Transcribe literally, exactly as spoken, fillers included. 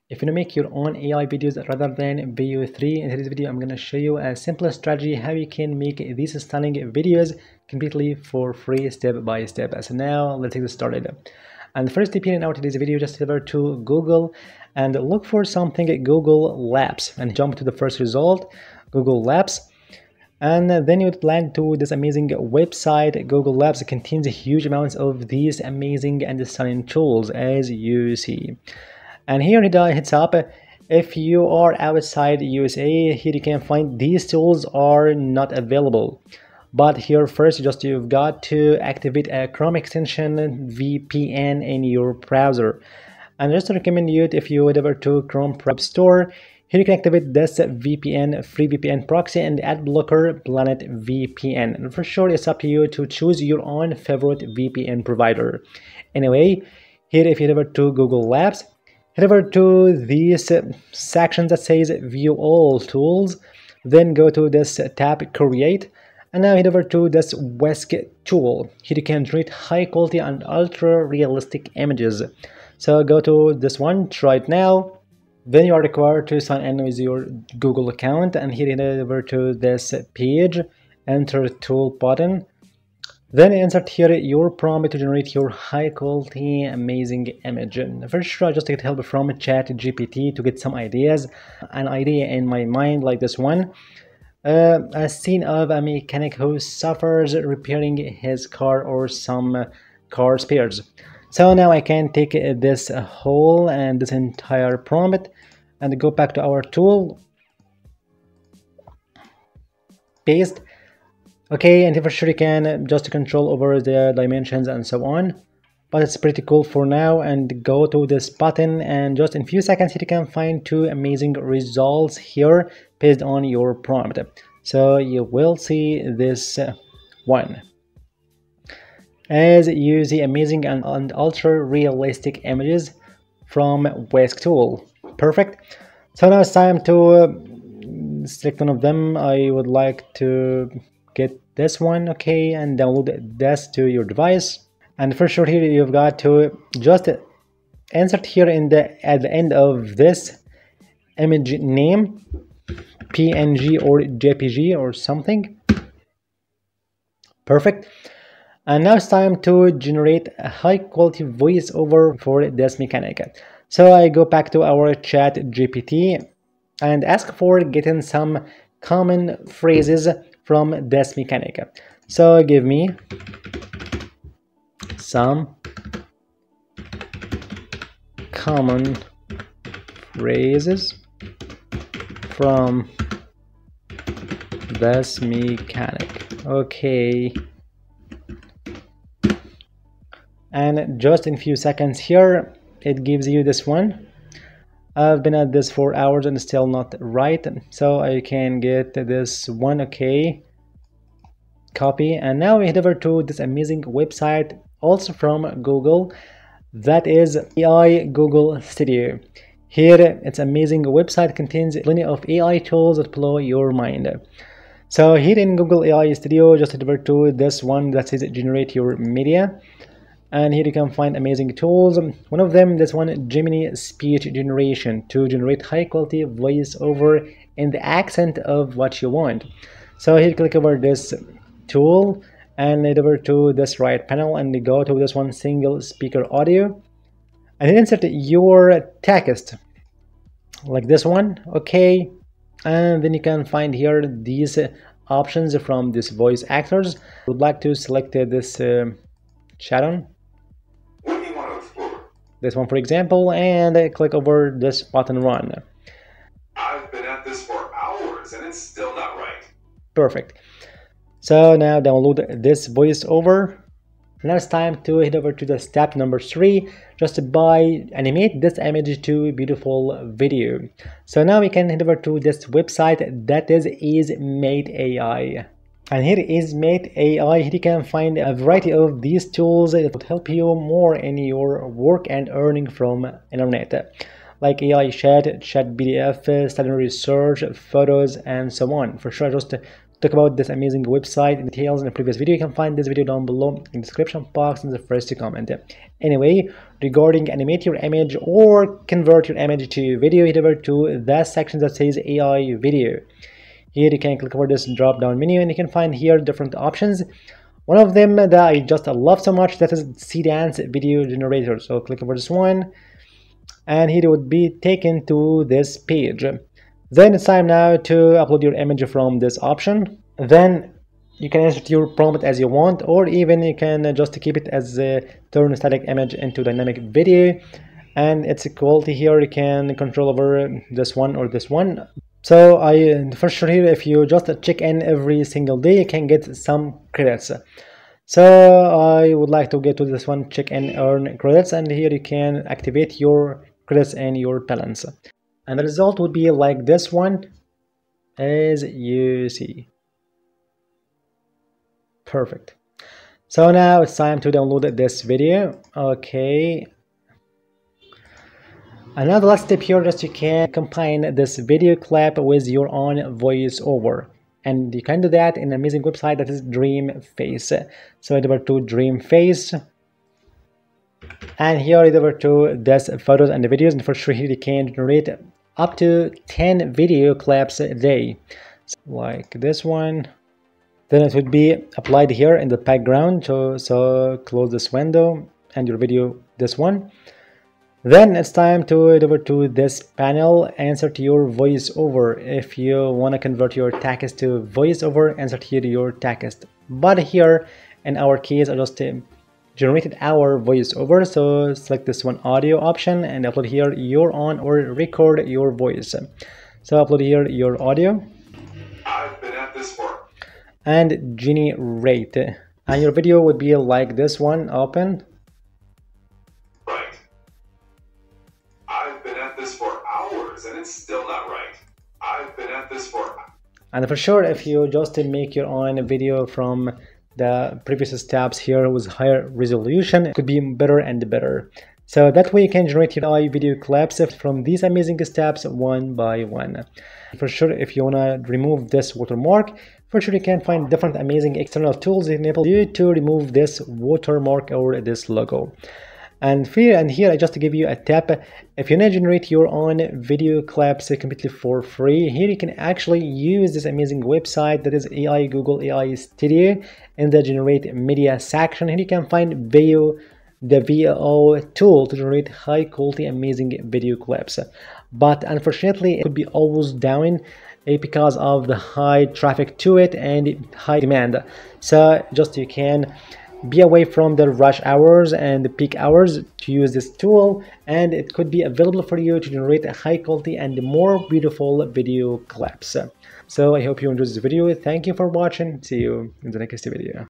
If you want to make your own A I videos rather than V E O three, in today's video I'm going to show you a simple strategy how you can make these stunning videos completely for free step by step. So now let's get started. And the first tip here in our today's video, just head over to Google and look for something Google Labs and jump to the first result, Google Labs. And then you would land to this amazing website. Google Labs contains huge amounts of these amazing and stunning tools, as you see. And here it hits up. If you are outside U S A, here you can find these tools are not available. But here first, just you've got to activate a Chrome extension V P N in your browser. And just to recommend you, if you head over to Chrome App Store, here you can activate this V P N, free V P N proxy and ad blocker Planet V P N. And for sure, it's up to you to choose your own favorite V P N provider. Anyway, here if you head over to Google Labs, head over to this section that says View All Tools, then go to this tab Create, and now head over to this Whisk tool. Here you can generate high quality and ultra realistic images. So go to this one, try it now. Then you are required to sign in with your Google account, and here head over to this page, enter tool button. Then insert here your prompt to generate your high quality amazing image. First try just to get help from ChatGPT to get some ideas. An idea in my mind like this one. Uh, a scene of a mechanic who suffers repairing his car or some car spares. So now I can take this whole and this entire prompt and go back to our tool. Paste. Okay, and for sure you can just control over the dimensions and so on, but it's pretty cool for now. And go to this button, and just in a few seconds you can find two amazing results here based on your prompt. So you will see this one, as you see amazing and, and ultra realistic images from Whisk tool. Perfect. So now it's time to uh, select one of them. I would like to get this one, okay, and download this to your device. And for sure here you've got to just insert here in the at the end of this image name P N G or J P G or something. Perfect. And now it's time to generate a high quality voiceover for this mechanic. So I go back to our chat G P T and ask for getting some common phrases from this mechanic. So give me some common phrases from this mechanic. Okay. And just in a few seconds here, it gives you this one. I've been at this for hours and still not right, so I can get this one. Okay, copy, and now we head over to this amazing website also from Google, that is A I Google Studio. Here it's amazing website, contains plenty of A I tools that blow your mind. So here in Google A I Studio, just head over to this one that says generate your media. And here you can find amazing tools. One of them, this one, Gemini speech generation, to generate high quality voiceover in the accent of what you want. So here click over this tool and head over to this right panel and go to this one, single speaker audio, and then insert your text like this one. Okay, and then you can find here these options from this voice actors. I would like to select this uh, Sharon, this one for example, and click over this button run. I've been at this for hours and it's still not right. Perfect. So now download this voiceover. Now it's time to head over to the step number three, just to buy animate this image to a beautiful video. So now we can head over to this website that is Ismate A I. And here is Mate A I. Here you can find a variety of these tools that will help you more in your work and earning from internet, like A I chat, chat P D F, study research, photos, and so on. For sure, just talk about this amazing website in details in a previous video. You can find this video down below in the description box in the first comment. Anyway, regarding animate your image or convert your image to video, head over to that section that says A I video. Here you can click over this drop down menu and you can find here different options. One of them that I just love so much, that is C-Dance video generator. So click over this one and here it would be taken to this page. Then it's time now to upload your image from this option. Then you can insert your prompt as you want, or even you can just keep it as a turn static image into dynamic video. And its quality here you can control over this one or this one. So I for sure here, if you just check in every single day, you can get some credits. So I would like to get to this one, check in earn credits, and here you can activate your credits and your balance. And the result would be like this one, as you see. Perfect. So now it's time to download this video. Okay. Another last step here is you can combine this video clip with your own voiceover. And you can do that in an amazing website that is Dreamface. So head over to Dreamface. And here head over to this photos and the videos, and for sure here you can generate up to ten video clips a day, like this one. Then it would be applied here in the background. So, so close this window and your video, this one. Then it's time to head over to this panel, insert your voiceover. If you want to convert your text to voiceover, insert here your text. But here in our case, I just uh, generated our voiceover, so select this one, audio option, and upload here your own or record your voice. So upload here your audio. I've been at this for And generate. And your video would be like this one, open. right. I've been at this for hours and it's still not right. I've been at this for And for sure, if you just make your own video from the previous steps here with higher resolution, it could be better and better. So that way you can generate your A I video clips from these amazing steps one by one. For sure, if you want to remove this watermark, for sure you can find different amazing external tools that enable you to remove this watermark or this logo. And here, and here I just give you a tip. If you want to generate your own video clips completely for free, here you can actually use this amazing website that is A I Google A I Studio. In the generate media section, here you can find V E O, the V E O tool to generate high quality amazing video clips. But unfortunately it could be always down because of the high traffic to it and high demand. So just you can be away from the rush hours and the peak hours to use this tool, and it could be available for you to generate a high quality and more beautiful video clips. So I hope you enjoyed this video. Thank you for watching. See you in the next video.